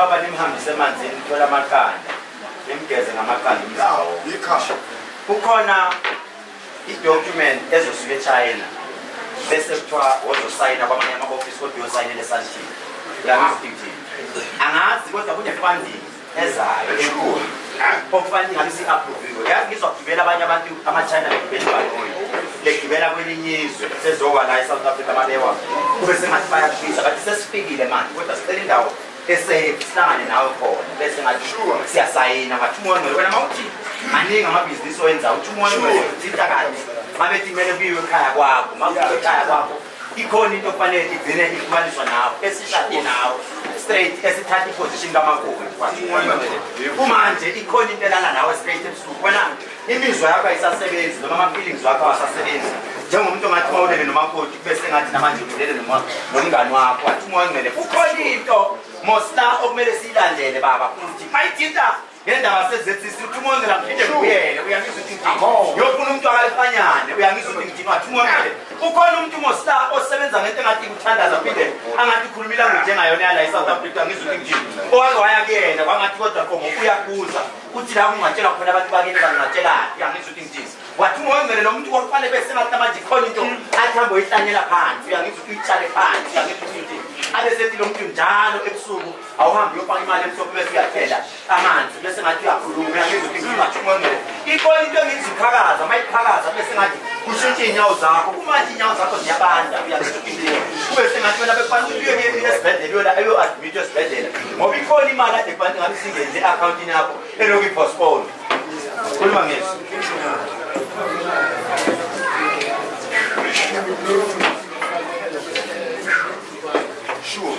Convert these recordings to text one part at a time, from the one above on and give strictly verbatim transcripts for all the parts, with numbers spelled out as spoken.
baba nimhambise emanzini uthola amaqanda nimgeze ngamaqanda umzawo ikhasha kukhona i-document ezosuka eChina bese kuthiwa wozosayina kwamanye ama-office kodwa uyosayinela esandleni uyangizidingidini angazi kodwa kune-funding ezayo enkulu okufunding ngabe si-approviwe yazi ngizwa kugibela abanye abantu ama-China begibela ibhanoyi legibela kwelinye izwe sezoba la e-South Africa mabewa kube sengathi bayashisa bathi sesifikile manje kodwa sicela indawo esafe sihlangane nawe khona bese ngathi siyasayina ngathi umoya ngcwele wena mawuthi maningi amabhizinisi owenzayo uthi umoya ngcwele uthinta kanti mabethi kumele kuyiwe ekhaya kwakho makuyiwe ekhaya kwakho ikhona into kufanele igcine ixhumaniswa nawe esishade nawe straight esithatha iposition kamakhosi kumanje ikhona into elana nawe straight ebusuku wena imizwa yakho ayisasebenzi noma ama-feelings wakho awasasebenzi njengomuntu ongathi mawulele nomakoti bese ngathi namanje ulele nomngani wakho wathi umoya ngcwele kukhona into mosta okumele siyilandele baba futhi mayithinta ngendaba sezethisi uthi umoya ngcwele ngiphinde ngiyele uyangizwa ukuthi ngithini yofuna umuntu akalifanyane uyangizwa ukuthi ngithini wathi umoya ngcwele ukhona umuntu mosta osebenza ngento engathi kuthandaza phinde angathi ukhuluma ilanguage engayona yala eSouth Africa ngizwa ukuthi ngithini owake waya kuyena kwangathi kodwa khomo uyakuza uthi la ungatshela khona abantu bakini bangatshela uyangizwa ukuthi ngithini wathi umoya ngcwele lo muntu kwakufanele bese ngathi manje khona into athi hambe uyihlanyela phansi uyangizwa ukuthi uyitshale phansi uyangizwa ukuthi ngithini abesethi lo muntu njalo ebusuku awuhambi uyofaka imali emhlophe bese uyathela amanzi bese ngathi uyakhuluma uyangizwa ukuthi ngathi umoya ngcwele ikhona into engizikhakaza mayikhakaza bese ngathi kushintshe inyawo zakho kumanje inyawo zakho ziyabanda uyangizwa ukuthi kube sengathi wena bekufanele uye esibhedlela uyona ayo-admit esibhedlela ngoba ikhona imali ade kufanele ngabe singenze e-akhawuntini yakho elokhu i-postpone khuluma ngeso sure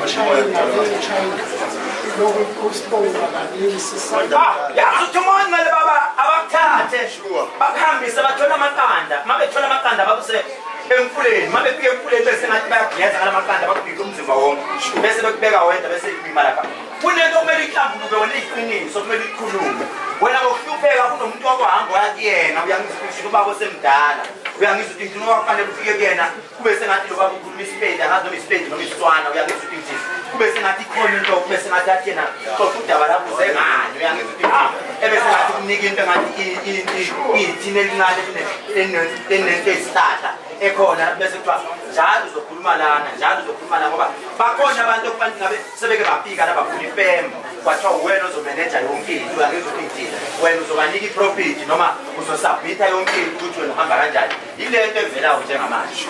yazi umoya ngcwele baba abakuthathe bakuhambise bathola amaqanda ma bethola amaqanda bakuse emfuleni ma befike emfuleni bese ngathi bayageza ngala maqanda bakubhika umzimba wonke bese bekubeka wenda bese ikhuluma lapha kunento okumele ihlambuluke wena iqiniso okumele ikhulume wena ngokuhlupheka kunomuntu wakuhamba wayakuyena uyangizwa ukuthi ubaba osemdala uyangizwa ukuthi ngithini wakufanele ufike kuyena kube sengathi lo baba ukhuluma isipedi angazi noma isipedi noma isitswana uyangizwa ukuthi ngithini kube sengathi ikhona into kube sengathi athi yena xoxa udaba lapho uzengani uyangizwa ukuthi ebese ngathi kunika into engathi iy'thini elincane enento eyisihlahla ekhona bese kuthiwa njalo uzokhuluma lana njalo uzokhuluma lana ngoba bakhona abantu okufanele ngabe sebeke bafika la bafuna ifemu kwathiwa wena ozomeneja yonke into uyangizwa ukuthi ngithini wena uzobanika iprofit noma uzosubmitha yonke into ukuthi wena uhamba kanjani yile nto evelayo njengamanje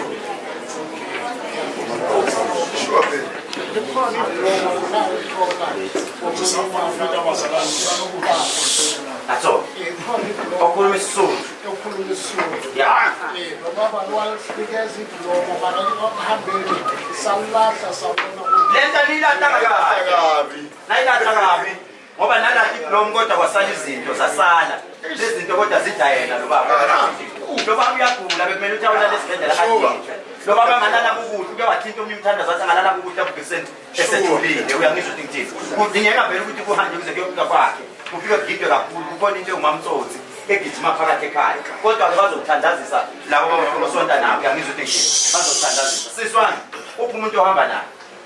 That's all. Okhuluma isizulu. Okhuluma isizulu. Yeah. Baba walifikazi lo baba ngihambeni salahla sabona. Lenta lilahla kabi. Nayilahla kabi. Ngoba nala diploma kodwa kwasala izinto zasala. Lezinto kodwa zidayela lo baba. Lo baba uyagula bekumele uthi awulale esibhedlela kanti. Lo baba ngalala ukuthi uke wathinta umnye umthandazo wathi ngalala ukuthi abukiseni esejulile uyangizwa ukuthi ngithini. Kudingeka vele ukuthi kuhanje kuze kuyofika kwakhe. Kufika kugidwe kakhulu kukhona into engumamtsotsi egijima phakathi ekhaya kodwa ke bazokuthandazisa labo bafuna usonta nabo uyangizwa ukuthi ngithini bazokuthandazisa siswami uphi umuntu ohamba naye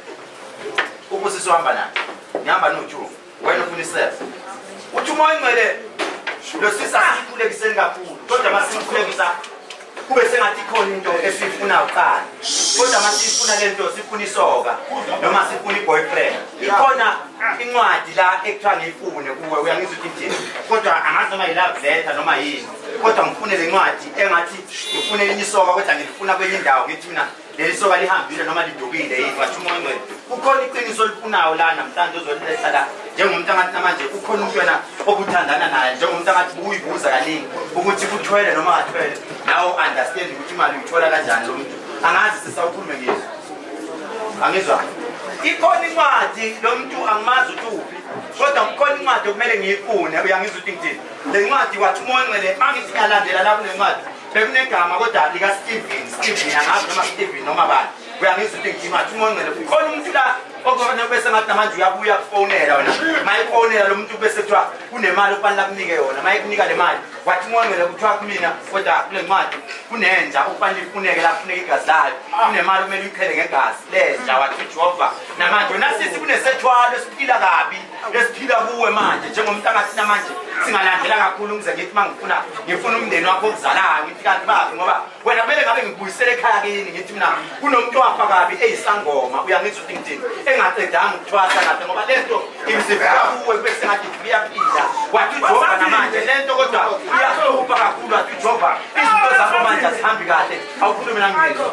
uphi sisi ohamba naye ngihamba noJuva wena ufuna iself uthi umoya ngcwele lo sisa sikhulekiseni kakhulu kodwa masikhulekisa kube sengathi ikhona into esifuna uqala kodwa masifuna lento sifuna isoka noma sifuna iboyfriend ikhona incwadi la ekuthiwa ngiyifune kuwe uyangizwa ukuthi ngithini kodwa angazi noma yi-love letter noma yini kodwa ngifune le ncwadi engathi ngifune elinye isoka kodwa ngilifuna kwenye indawo ngithi mina leli soka lihambile noma lidukile yini wathi umoya ngcwele kukhona iqiniso olifunayo la namhlanje ozoliletha la njengomuntu angathi namanje ukhona umuntu wena obuthandana naye njengomuntu angathi uyibuza kaningi ukuthi kuthwele noma akathwele nawe understand ukuthi imali uyithola kanjani lo muntu angazi sisawukhulume ngizwe angizwa ikhona incwadi lo muntu angimazi ukuthi uphi kodwa kukhona incwadi okumele ngiyifune uyangizwa ukuthi ngithini le ncwadi wathi umoya ngcwele mangithi ngiyalandela lapho le ncwadi bekunegama kodwa lika Stephen Stephen angazi noma Stephen noma bani uyangizwa ukuthi ngithini wathi umoya ngcwele kukhona umuntu la okufanele bese ngathi namanje uyabuya kufonela wena mayifonela lo muntu bese kuthiwa kunemali ofanele akunike yona mayikunika le mali wathi umoya ngcwele kuthiwa kumina kodwa kule ncwadi kunenja okufanele ifuneke la kufuneka igazi layo kunemali okumele uyikhele ngegazi lenja wathi Jehova namanje wena sisi kunesejula umthwalo esiphila kabi esiphila kuwe manje njengomuntu angathina manje singalandela kakhulu ngize ngithi mangifuna ngifuna umndeni wakho okuzalayo ngithi kanti bazi ngoba wena kumele ngabe ngikubuyisele ekhaya kini ngithi mina kunomuntu wafa kabi eyisangoma uyangizwa ukuthi ngithini engaqedanga ukuthwasa ngathi ngoba lento imsifika kuwe bese ngathi iyaphila wathi uJehova namanje lento kodwa iyahlupha kakhulu wathi uJehova izinto zakho manje azihambi kahle awukhulume nangizwa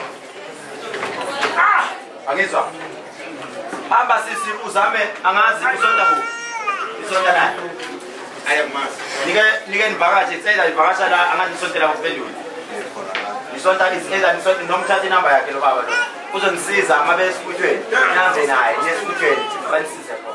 ah angizwa hamba sisi uzame angazi usonta ku isonta la ayamazi nike nike nivakaje itsela ivakasha la angazi isonta la kuphendula isonta isela isonta nomthatha inamba yakhe lo baba lo uzongisiza mabe esikuthweni nanze naye nesikuthweni banisize